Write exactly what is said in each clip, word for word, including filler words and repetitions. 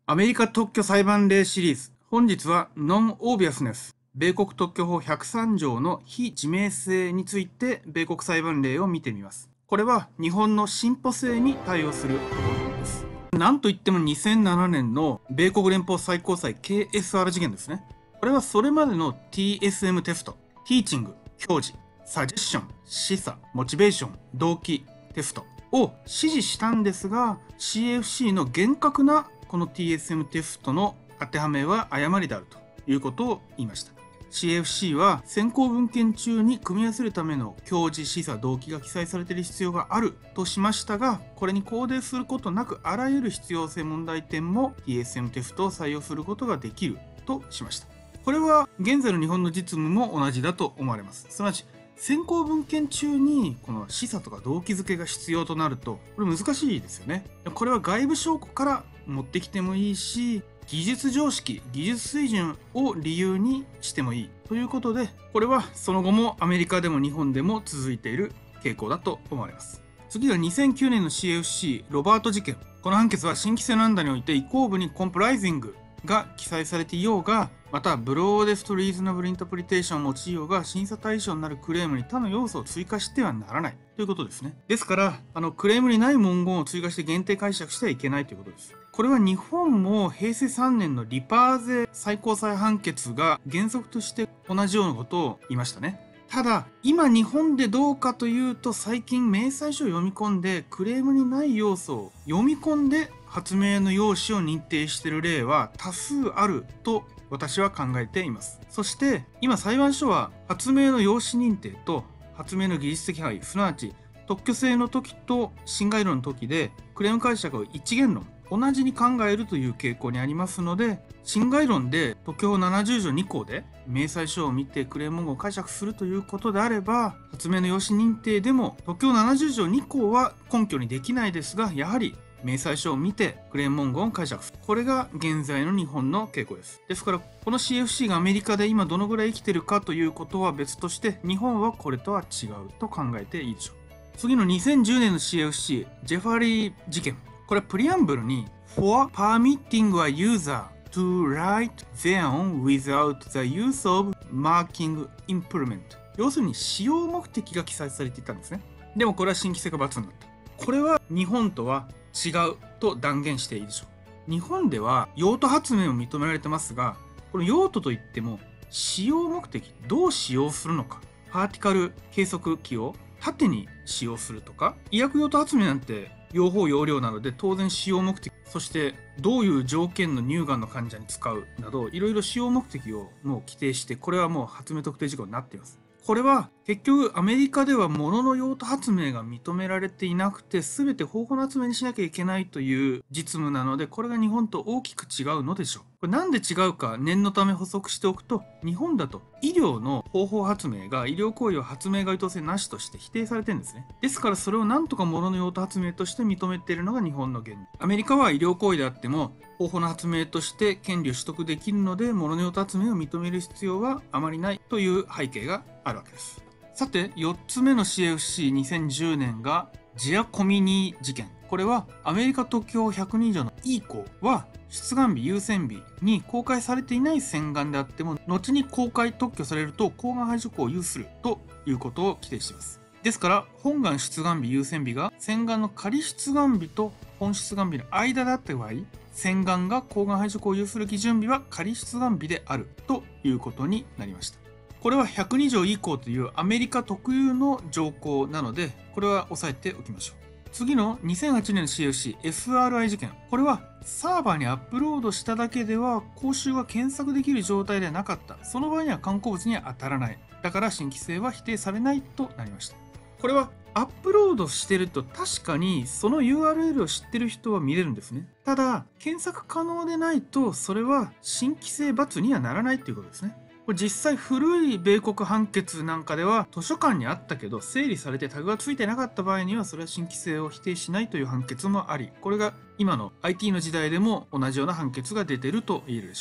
アメリカ特許裁判例シリーズ。本日はノンオービアスネス。米国特許法ひゃくさん条の非致命性について米国裁判例を見てみます。これは日本の進歩性に対応するところです。なんといってもにせんななねんの米国連邦最高裁 ケーエスアール 事件ですね。これはそれまでの ティーエスエム テスト、ティーチング、教示、サジェッション、示唆、モチベーション、動機、テストを指示したんですが、シーエフシー の厳格なこの ティーエスエム テストの当てはめは誤りであるということを言いました。シーエフシー は選考文献中に組み合わせるための教示、示唆、動機が記載されている必要があるとしましたが、これに肯定することなくあらゆる必要性問題点も ティーエスエム テストを採用することができるとしました。これは現在の日本の実務も同じだと思われます。すなわち選考文献中にこの示唆とか動機付けが必要となると、これ難しいですよね。これは外部証拠から持ってきてもいいし、技術常識、技術水準を理由にしてもいいということで、これはその後もアメリカでも日本でも続いている傾向だと思われます。次はにせんきゅうねんの シーエフシー ロバート事件。この判決は新規性の案において移行部にコンプライジングが記載されていようが、またブローデストリーズナブルインタープリテーションを用いようが、審査対象になるクレームに他の要素を追加してはならないということですね。ですからあのクレームにない文言を追加して限定解釈してはいけないということです。これは日本もへいせいさんねんのリパーゼ最高裁判決が原則として同じようなことを言いましたね。ただ今日本でどうかというと、最近明細書を読み込んでクレームにない要素を読み込んで発明の要旨を認定している例は多数あると私は考えています。そして今裁判所は発明の要旨認定と発明の技術的範囲、すなわち特許性の時と侵害論の時でクレーム解釈を一元論同じに考えるという傾向にありますので、侵害論で特許法ななじゅう条に項で明細書を見てクレーム文言を解釈するということであれば、発明の要旨認定でも特許法ななじゅう条に項は根拠にできないですが、やはり明細書を見てクレーム文言を解釈する。これが現在の日本の傾向です。ですからこの シーエフシー がアメリカで今どのぐらい生きているかということは別として、日本はこれとは違うと考えていいでしょう。次のにせんじゅうねんの シーエフシー ジェファリー事件。これはプリアンブルに For permitting a user to write their own without the use of marking implement、 要するに使用目的が記載されていたんですね。でもこれは新規性が×になった。これは日本とは違うと断言していいでしょう。日本では用途発明を認められてますが、この用途といっても使用目的、どう使用するのか、パーティカル計測器を縦に使用するとか、医薬用途発明なんて用法用量なので当然使用目的、そしてどういう条件の乳がんの患者に使うなど、いろいろ使用目的をもう規定して、これはもう発明特定事項になっています。これは結局アメリカでは物の用途発明が認められていなくて、全て方法の発明にしなきゃいけないという実務なので、これが日本と大きく違うのでしょう。これなんで違うか念のため補足しておくと、日本だと医療の方法発明が医療行為を発明該当性なしとして否定されてるんですね。ですからそれをなんとか物の用途発明として認めているのが日本の現状。アメリカは医療行為であっても方法の発明として権利を取得できるので、物の用途発明を認める必要はあまりないという背景があるわけです。さてよっつめの シーエフシーにせんじゅうねんがジアコミニー事件。これはアメリカ特許法ひゃくに条の イー 項は出願日優先日に公開されていない洗顔であっても、後に公開特許されると抗がん排除項を有するということを規定しています。ですから本願出願日優先日が洗顔の仮出願日と本出願日の間だった場合、洗顔が抗がん排除項を有する基準日は仮出願日であるということになりました。これはひゃくに条以降というアメリカ特有の条項なので、これは押さえておきましょう。次のにせんはちねんの シーエフシーエフアールアイ 事件。これはサーバーにアップロードしただけでは講習が検索できる状態ではなかった。その場合には刊行物には当たらない。だから新規性は否定されないとなりました。これはアップロードしてると確かにその ユーアールエル を知ってる人は見れるんですね。ただ検索可能でないとそれは新規性×にはならないということですね。これ実際古い米国判決なんかでは図書館にあったけど整理されてタグがついてなかった場合にはそれは新規性を否定しないという判決もあり、これが今の アイティー の時代でも同じような判決が出ていると言えるでしょう。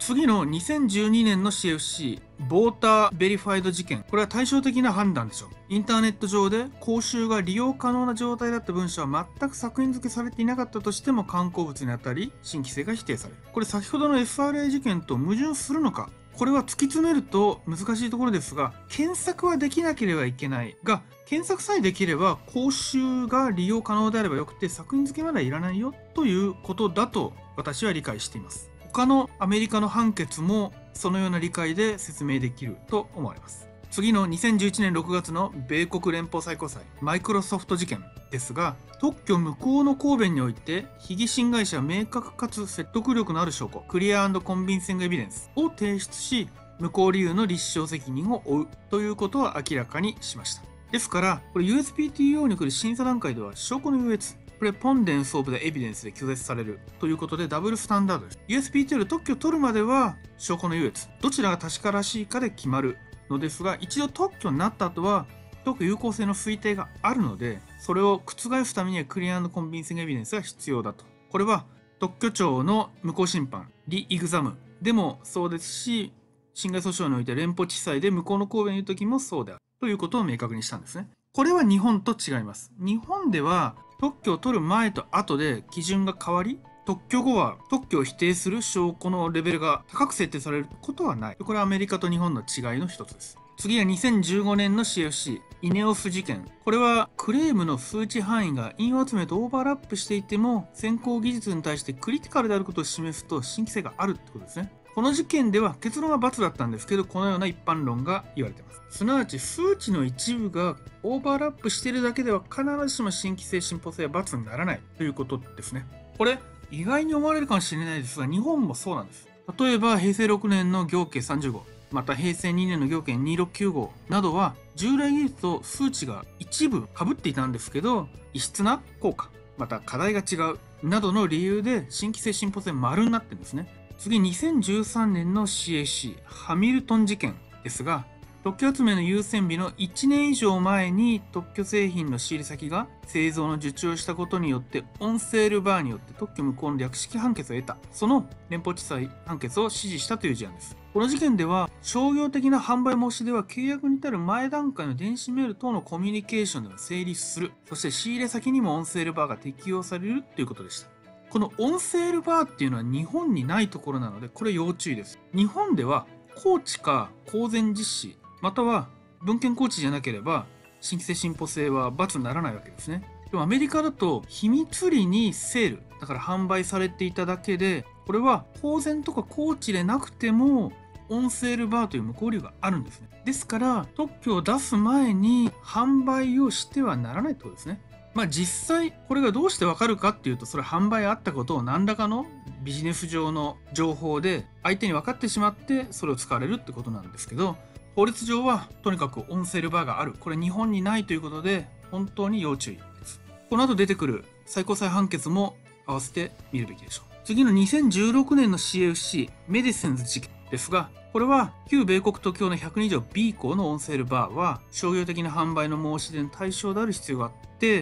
次のにせんじゅうにねんの シーエフシー、ボーターベリファイド事件。これは対照的な判断でしょう。インターネット上で公衆が利用可能な状態だった文書は全く作品付けされていなかったとしても刊行物にあたり、新規性が否定される。これ先ほどの エフアールエー 事件と矛盾するのか。これは突き詰めると難しいところですが、検索はできなければいけないが、検索さえできれば公衆が利用可能であればよくて作品付けまではいらないよということだと私は理解しています。他のアメリカの判決もそのような理解で説明できると思われます。次のにせんじゅういちねんろくがつの米国連邦最高裁マイクロソフト事件ですが、特許無効の抗弁において被疑侵害者は明確かつ説得力のある証拠クリア&コンビンシングエビデンスを提出し、無効理由の立証責任を負うということを明らかにしました。ですからこれ ユーエスピーティーオー に来る審査段階では証拠の優越プレポンデンスオブでエビデンスで拒絶されるということでダブルスタンダードです。ユーエスピーティーオー で特許を取るまでは証拠の優越、どちらが確からしいかで決まるのですが、一度特許になった後は特許有効性の推定があるので、それを覆すためにはクリア&コンビンシングエビデンスが必要だと。これは特許庁の無効審判リイグザムでもそうですし、侵害訴訟において連邦地裁で無効の抗弁を言う時もそうであるということを明確にしたんですね。これは日本と違います。日本では特許を取る前と後で基準が変わり、特許後は特許を否定する証拠のレベルが高く設定されることはない。これはアメリカと日本の違いの一つです。次はにせんじゅうごねんの シーエフシー イネオス事件。これはクレームの数値範囲が引用集めとオーバーラップしていても先行技術に対してクリティカルであることを示すと新規性があるってことですね。この事件では結論は×だったんですけど、このような一般論が言われています。すなわち数値の一部がオーバーラップしているだけでは必ずしも新規性進歩性は×にならないということですね。これ意外に思われるかもしれないですが、日本もそうなんです。例えばへいせいろくねんの行慶さんじゅうご、またへいせいにねんの行慶にひゃくろくじゅうきゅうごなどは従来技術と数値が一部被っていたんですけど、異質な効果、また課題が違うなどの理由で新規性進歩性丸になってるんですね。次にせんじゅうさんねんの シーエーシー ハミルトン事件ですが、特許集めの優先日のいちねん以上前に特許製品の仕入れ先が製造の受注をしたことによってオンセールバーによって特許無効の略式判決を得た、その連邦地裁判決を支持したという事案です。この事件では商業的な販売申し出は契約に至る前段階の電子メール等のコミュニケーションでは成立する、そして仕入れ先にもオンセールバーが適用されるということでした。このオンセールバーっていうのは日本にないところなので、これ要注意です。日本では高知か公然実施、または文献高知じゃなければ新規性進歩性は×にならないわけですね。でもアメリカだと秘密裏にセール、だから販売されていただけで、これは公然とか高知でなくてもオンセールバーという無効理由があるんですね。ですから特許を出す前に販売をしてはならないってことですね。まあ実際これがどうしてわかるかっていうと、それは販売あったことを何らかのビジネス上の情報で相手に分かってしまってそれを使われるってことなんですけど、法律上はとにかくオンセールバーがある、これ日本にないということで本当に要注意です。この後出てくる最高裁判決も合わせて見るべきでしょう。次のにせんじゅうろくねんの シーエフシー メディセンズ事件ですが、これは旧米国特許のひゃくに条 ビー 項のオンセールバーは商業的な販売の申し出の対象である必要があって、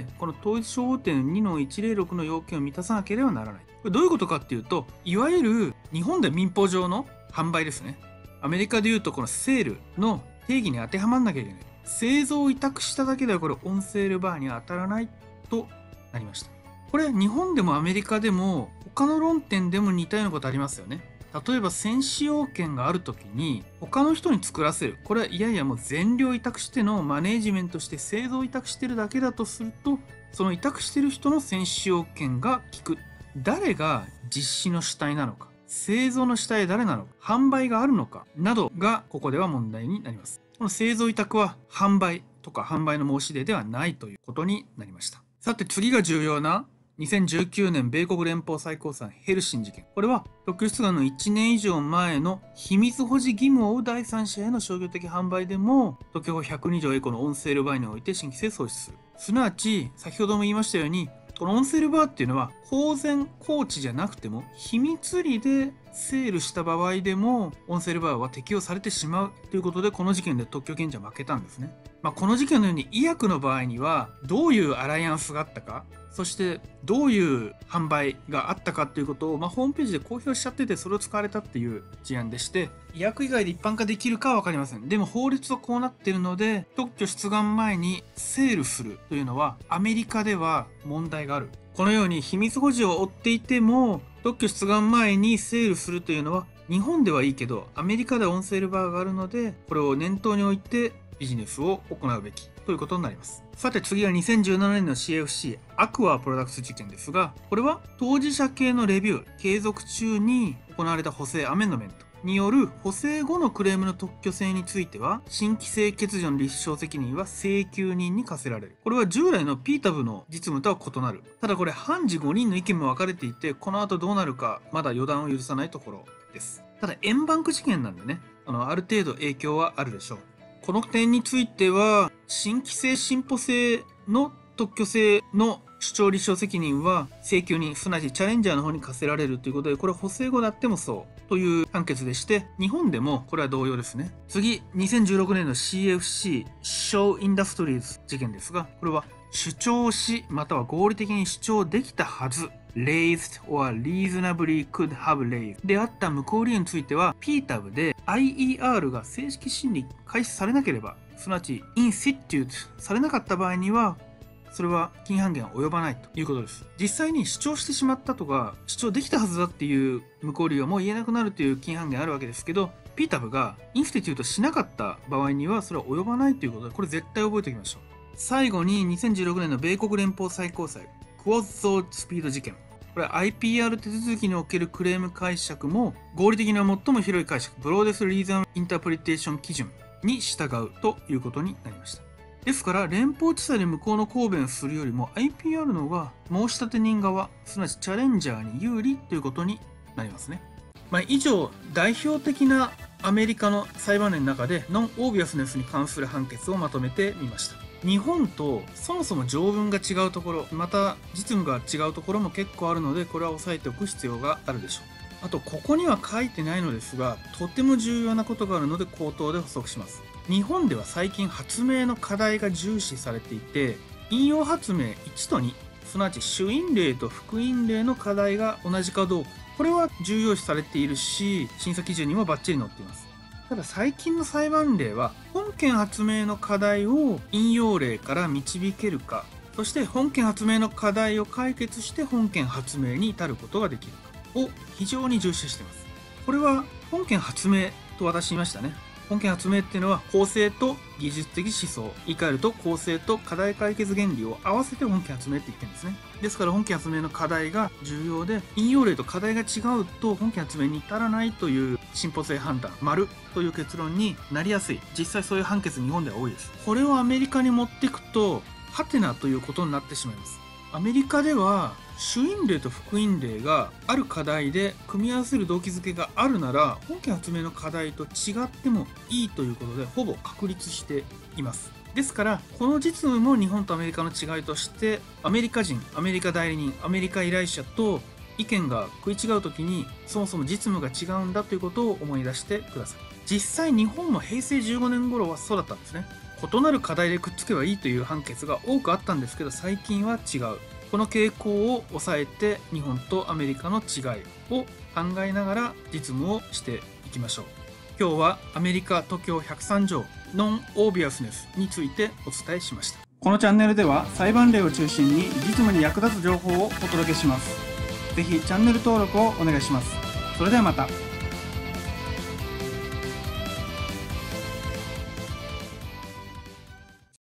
この統一商法典 にのいちぜろろく の要件を満たさなければならない。これどういうことかっていうと、いわゆる日本で民法上の販売ですね。アメリカでいうとこのセールの定義に当てはまらなきゃいけない。製造を委託しただけではこれオンセールバーには当たらないとなりました。これ日本でもアメリカでも他の論点でも似たようなことありますよね。例えば先使用権があるときに他の人に作らせる、これはいやいやもう全量委託してのマネージメントして製造委託してるだけだとすると、その委託してる人の先使用権が効く。誰が実施の主体なのか、製造の主体は誰なのか、販売があるのかなどがここでは問題になります。この製造委託は販売とか販売の申し出ではないということになりました。さて次が重要なにせんじゅうきゅうねん米国連邦最高裁ヘルシン事件。これは特許出願のいちねん以上前の秘密保持義務を負う第三者への商業的販売でも特許法ひゃくに条エコのオンセールバーにおいて新規性創出する。すなわち先ほども言いましたように、このオンセールバーっていうのは公然高知じゃなくても秘密裏でセールした場合でもオンセールバーは適用されてしまうということで、この事件で特許権者は負けたんですね。 まあ、この事件のように医薬の場合にはどういうアライアンスがあったか、そしてどういう販売があったかということを、まあ、ホームページで公表しちゃってて、それを使われたっていう事案でして、医薬以外で一般化できるかは分かりません。でも法律はこうなっているので、特許出願前にセールするというのはアメリカでは問題がある。このように秘密保持を追っていても特許出願前にセールするというのは日本ではいいけどアメリカではオンセールバーがあるので、これを念頭に置いてビジネスを行うべきということになります。さて次はにせんじゅうななねんの シーエフシー アクアプロダクツ事件ですが、これは当事者系のレビュー継続中に行われた補正アメンドメントによる補正後のクレームの特許性については、新規性欠如の立証責任は請求人に課せられる。これは従来の ピータブ の実務とは異なる。ただこれ判事ごにんの意見も分かれていて、この後どうなるかまだ予断を許さないところです。ただ円バンク事件なんでね、あのある程度影響はあるでしょう。この点については新規性進歩性の特許性の主張立証責任は請求人、すなわちチャレンジャーの方に課せられるということで、これは補正後であってもそうという判決でして、日本でもこれは同様ですね。次、にせんじゅうろくねんの シーエフシー ショーインダストリーズ事件ですが、これは主張しまたは合理的に主張できたはず raised or reasonably could have raised であった無効理由については ピータブ で アイイーアール が正式審理開始されなければ、すなわち in situ されなかった場合にはそれは禁半減は及ばないということです。実際に主張してしまったとか主張できたはずだっていう無効理由はもう言えなくなるという禁半減あるわけですけど、 ピータブ がインスティテュートしなかった場合にはそれは及ばないということで、これ絶対覚えておきましょう。最後ににせんじゅうろくねんの米国連邦最高裁クォッゾースピード事件。これ アイピーアール 手続きにおけるクレーム解釈も合理的な最も広い解釈ブローデスリーズンインタープリテーション基準に従うということになりました。ですから連邦地裁で無効の抗弁をするよりも アイピーアール の方が申立人側、すなわちチャレンジャーに有利ということになりますね。まあ、以上代表的なアメリカの裁判例の中でノンオービアスネスに関する判決をまとめてみました。日本とそもそも条文が違うところ、また実務が違うところも結構あるので、これは押さえておく必要があるでしょう。あとここには書いてないのですが、とても重要なことがあるので口頭で補足します。日本では最近発明の課題が重視されていて、引用発明いちとに、すなわち主因例と副因例の課題が同じかどうか、これは重要視されているし、審査基準にもバッチリ載っています。ただ最近の裁判例は本件発明の課題を引用例から導けるか、そして本件発明の課題を解決して本件発明に至ることができるかを非常に重視しています。これは本件発明と私言いましたね。本件発明っていうのは構成と技術的思想、言い換えると構成と課題解決原理を合わせて本件発明って言ってるんですね。ですから本件発明の課題が重要で、引用例と課題が違うと本件発明に至らないという進歩性判断丸という結論になりやすい。実際そういう判決日本では多いです。これをアメリカに持っていくとハテナということになってしまいます。アメリカでは主因例と副因例がある課題で組み合わせる動機づけがあるなら、本件発明の課題と違ってもいいということでほぼ確立しています。ですからこの実務も日本とアメリカの違いとして、アメリカ人、アメリカ代理人、アメリカ依頼者と意見が食い違う時にそもそも実務が違うんだということを思い出してください。実際日本もへいせいじゅうごねん頃はそうだったんですね。異なる課題でくっつけばいいという判決が多くあったんですけど、最近は違う。この傾向を抑えて日本とアメリカの違いを考えながら実務をしていきましょう。今日はアメリカ特許ひゃくさん条ノンオービアスネスについてお伝えしました。このチャンネルでは裁判例を中心に実務に役立つ情報をお届けします。ぜひチャンネル登録をお願いします。それではまた。